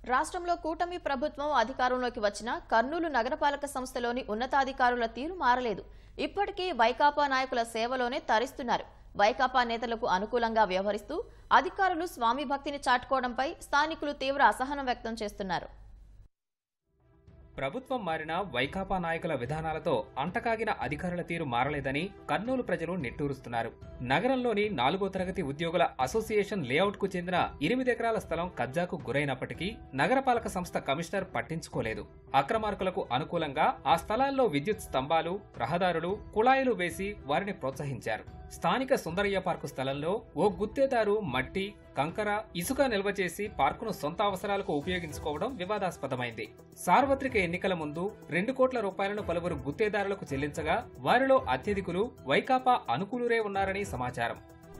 రాష్ట్రంలో కూటమి ప్రభుత్వం అధికారంలోకి వచ్చినా కర్నూలు నగరపాలక సంస్థలోని ఉన్నతాధికారుల తీరు మారలేదు. ఇప్పటికీ వైకాపా నాయకుల సేవలోనే తరిస్తున్నారు. వైకాపా నేతలకు అనుకూలంగా వ్యవహరిస్తూ అధికారులు స్వామి భక్తిని చాటుకోవడంపై స్థానికులు తీవ్ర అసహనం వ్యక్తం చేస్తున్నారు. ప్రభుత్వం మారిన వైకాపా నాయకుల విధానాలతో అంటకాగిన అధికారుల తీరు మారలేదని కర్నూలు ప్రజలు నిట్టూరుస్తున్నారు. నగరంలోని 4వ తరగతి ఉద్యోగుల అసోసియేషన్ లేఅవుట్ కు చెందిన 8 ఎకరాల స్థలం కబ్జాకు గురైనప్పటికీ నగరపాలక సంస్థ కమిషనర్ పట్టించుకోలేదు. అక్రమార్కులకు అనుకూలంగా ఆ స్థలాల్లో విద్యుత్ స్తంభాలు, రహదారులు, కుళాయిలు వేసి వారిని ప్రోత్సహించారు. స్థానిక సుందరయ్య పార్కు స్థలంలో ఓ గుత్తేదారు మట్టి, కంకర, ఇసుక నిల్వ చేసి పార్కును సొంత అవసరాలకు ఉపయోగించుకోవడం వివాదాస్పదమైంది. సార్వత్రిక ఎన్నికల ముందు 2 కోట్ల రూపాయలను పలువురు గుత్తేదారులకు చెల్లించగా వారిలో అత్యధికులు వైకాపా అనుకూలురే ఉన్నారని సమాచారం.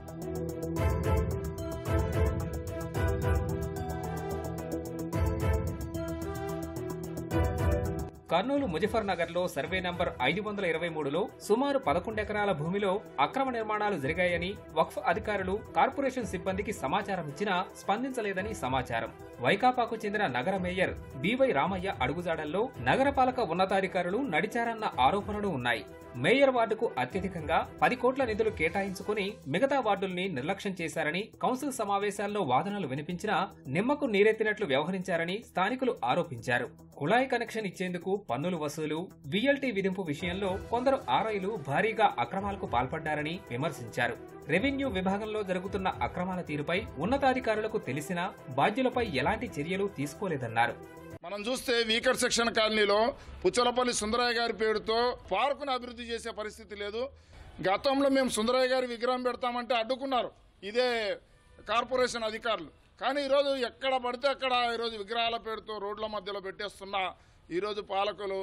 కర్నూలు ముజఫర్ నగర్ లో సర్వే నంబర్ 523లో సుమారు 11 ఎకరాల భూమిలో అక్రమ నిర్మాణాలు జరిగాయని వక్ఫ్ అధికారులు కార్పొరేషన్ సిబ్బందికి సమాచారం ఇచ్చినా స్పందించలేదని సమాచారం. వైకాపాకు చెందిన నగర మేయర్ బివై రామయ్య అడుగుజాడల్లో నగరపాలక ఉన్నతాధికారులు నడిచారన్న ఆరోపణలు ఉన్నాయి. మేయర్ వార్డుకు అత్యధికంగా 10 కోట్ల నిధులు కేటాయించుకుని మిగతా వార్డుల్ని నిర్లక్ష్యం చేశారని కౌన్సిల్ సమావేశాల్లో వాదనలు వినిపించినా నిమ్మకు నీరెత్తినట్లు వ్యవహరించారని స్థానికులు ఆరోపించారు. కుళాయి కనెక్షన్ ఇచ్చేందుకు పన్నులు వసూలు, విఎల్టీ విధింపు విషయంలో కొందరు ఆర్ఐలు భారీగా అక్రమాలకు పాల్పడ్డారని విమర్శించారు. రెవెన్యూ విభాగంలో జరుగుతున్న అక్రమాల తీరుపై ఉన్నతాధికారులకు తెలిసినా బాధ్యులపై ఎలాంటి చర్యలు తీసుకోలేదన్నారు. మనం చూస్తే వీకర్ సెక్షన్ కాలనీలో పుచ్చలపల్లి సుందరయ్య గారి పేరుతో పార్కును అభివృద్ధి చేసే పరిస్థితి లేదు. గతంలో మేము సుందరయ్య గారి విగ్రహం పెడతామంటే అడ్డుకున్నారు ఇదే కార్పొరేషన్ అధికారులు. కానీ ఈరోజు ఎక్కడ పడితే అక్కడ ఈరోజు విగ్రహాల పేరుతో రోడ్ల మధ్యలో పెట్టేస్తున్నా ఈరోజు పాలకులు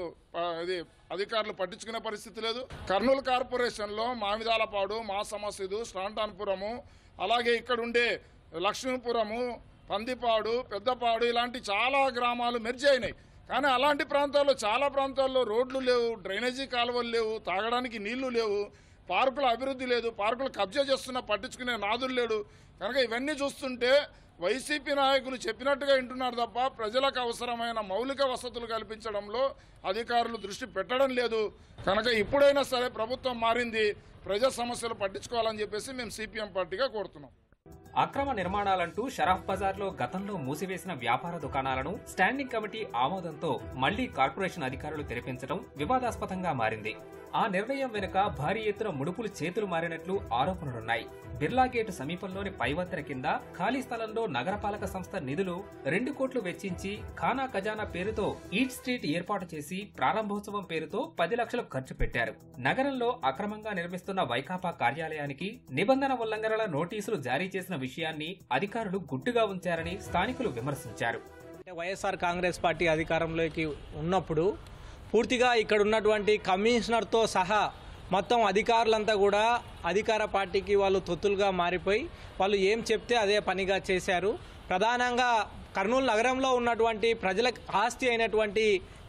అధికారులు పట్టించుకునే పరిస్థితి లేదు. కర్నూలు కార్పొరేషన్లో మామిదాలపాడు, మాస మసీదు, స్టాంటాన్పురము, అలాగే ఇక్కడ ఉండే లక్ష్మీపురము, పందిపాడు, పెద్దపాడు ఇలాంటి చాలా గ్రామాలు మెర్జ్ అయినాయి. కానీ అలాంటి ప్రాంతాల్లో చాలా ప్రాంతాల్లో రోడ్లు లేవు, డ్రైనేజీ కాలువలు లేవు, తాగడానికి నీళ్లు లేవు, పార్కుల అభివృద్ధి లేదు, పార్కులు కబ్జా చేస్తున్నా పట్టించుకునే నాదులు లేడు. కనుక ఇవన్నీ చూస్తుంటే వైసీపీ నాయకులు చెప్పినట్టుగా వింటున్నారు తప్ప ప్రజలకు అవసరమైన మౌలిక వసతులు కల్పించడంలో అధికారులు దృష్టి పెట్టడం లేదు. కనుక ఇప్పుడైనా సరే ప్రభుత్వం మారింది, ప్రజా సమస్యలు పట్టించుకోవాలని చెప్పేసి మేము సిపిఎం పార్టీగా కోరుతున్నాం. అక్రమ నిర్మాణాలంటూ షరాఫ్ బజార్లో గతంలో మూసివేసిన వ్యాపార దుకాణాలను స్టాండింగ్ కమిటీ ఆమోదంతో మళ్లీ కార్పొరేషన్ అధికారులు తెరిపించడం వివాదాస్పదంగా మారింది. ఆ నిర్ణయం వెనుక భారీ ఎత్తున ముడుపులు చేతులు మారినట్లు ఆరోపణలున్నాయి. బిర్లా గేటు సమీపంలోని పైవత్తెర కింద ఖాళీ స్థలంలో నగరపాలక సంస్థ నిధులు 2 కోట్లు వెచ్చించి ఖానా ఖజానా పేరుతో ఈట్ స్ట్రీట్ ఏర్పాటు చేసి ప్రారంభోత్సవం పేరుతో 10 లక్షలు ఖర్చు పెట్టారు. నగరంలో అక్రమంగా నిర్మిస్తున్న వైకాపా కార్యాలయానికి నిబంధన ఉల్లంఘనల నోటీసులు జారీ చేసిన విషయాన్ని అధికారులు గుట్టుగా ఉంచారని స్థానికులు విమర్శించారు. వైఎస్ఆర్ కాంగ్రెస్ పార్టీ అధికారంలోకి ఉన్నప్పుడు పూర్తిగా ఇక్కడ ఉన్నటువంటి కమిషనర్తో సహా మొత్తం అధికారులంతా కూడా అధికార పార్టీకి వాళ్ళు తొత్తులుగా మారిపోయి వాళ్ళు ఏం చెప్తే అదే పనిగా చేశారు. ప్రధానంగా కర్నూలు నగరంలో ఉన్నటువంటి ప్రజలకు ఆస్తి అయినటువంటి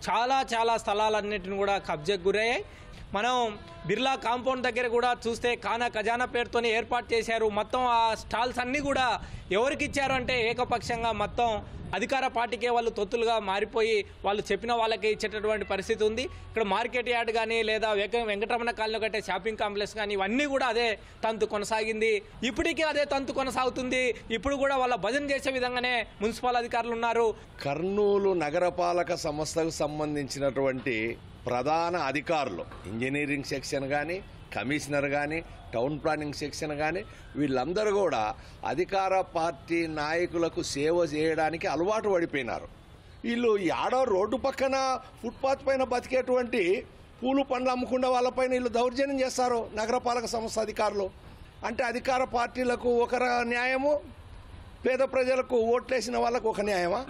చాలా స్థలాలన్నింటిని కూడా కబ్జాకు గురయ్యాయి. మనం బిర్లా కాంపౌండ్ దగ్గర కూడా చూస్తే ఖానా ఖజానా పేరుతోనే ఏర్పాటు చేశారు. మొత్తం ఆ స్టాల్స్ అన్నీ కూడా ఎవరికి ఇచ్చారు అంటే ఏకపక్షంగా మొత్తం అధికార పార్టీకే వాళ్ళు తొత్తులుగా మారిపోయి వాళ్ళు చెప్పిన వాళ్ళకి ఇచ్చేటటువంటి పరిస్థితి ఉంది. ఇక్కడ మార్కెట్ యార్డ్ కానీ లేదా వెంకటరమణ కాలనీ కట్టే షాపింగ్ కాంప్లెక్స్ కానీ ఇవన్నీ కూడా అదే తంతు కొనసాగింది. ఇప్పటికీ అదే తంతు కొనసాగుతుంది. ఇప్పుడు కూడా వాళ్ళ భజన చేసే విధంగానే మున్సిపల్ అధికారులు ఉన్నారు. కర్నూలు నగరపాలక సంస్థకు సంబంధించినటువంటి ప్రధాన అధికారులు ఇంజనీరింగ్ సెక్షన్ కానీ, కమిషనర్ కానీ, టౌన్ ప్లానింగ్ సెక్షన్ కానీ వీళ్ళందరూ కూడా అధికార పార్టీ నాయకులకు సేవ చేయడానికి అలవాటు పడిపోయినారు. వీళ్ళు యాడో రోడ్డు పక్కన ఫుట్పాత్ పైన బతికేటువంటి పూలు పండ్లు అమ్ముకునే వాళ్ళపైన వీళ్ళు దౌర్జన్యం చేస్తారు నగరపాలక సంస్థ అధికారులు. అంటే అధికార పార్టీలకు ఒక న్యాయము, పేద ప్రజలకు ఓట్లేసిన వాళ్ళకు ఒక న్యాయమా?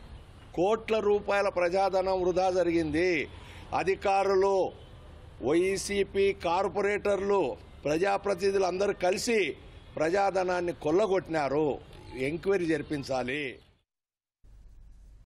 కోట్ల రూపాయల ప్రజాధనం వృధా జరిగింది. అధికారులు, వైసీపీ కార్పొరేటర్లు, ప్రజాప్రతినిధులు అందరూ కలిసి ప్రజాధనాన్ని కొల్లగొట్టినారు. ఎంక్వైరీ జరిపించాలి.